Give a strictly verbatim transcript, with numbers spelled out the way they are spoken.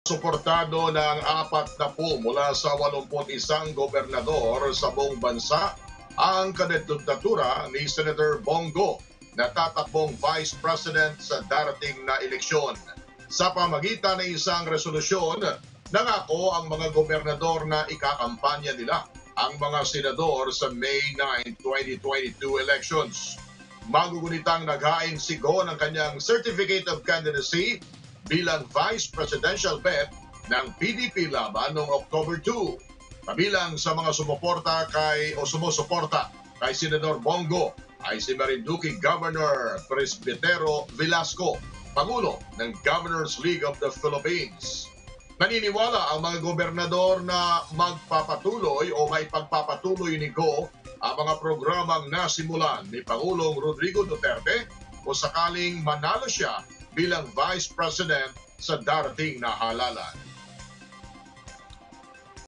Suportado ng apat na po mula sa walumput isang gobernador sa buong bansa ang kandidatura ni Senator Bongo na tatakbong Vice President sa darating na eleksyon. Sa pamagitan ng isang resolusyon, nangako ang mga gobernador na ikakampanya nila ang mga senador sa May ninth, twenty twenty-two elections. Magugunitang naghain si Go ng kanyang Certificate of Candidacy bilang Vice Presidential bet ng P D P laban noong October two. Kabilang sa mga sumuporta kay o sumusuporta kay Senador Bongo ay si Marinduque Governor Presbitero Velasco, Pangulo ng Governors League of the Philippines. Naniniwala ang mga gobernador na magpapatuloy o may pagpapatuloy ni Go ang mga programang nasimulan ni Pangulong Rodrigo Duterte o sakaling manalo siya bilang Vice President sa darating na halalan.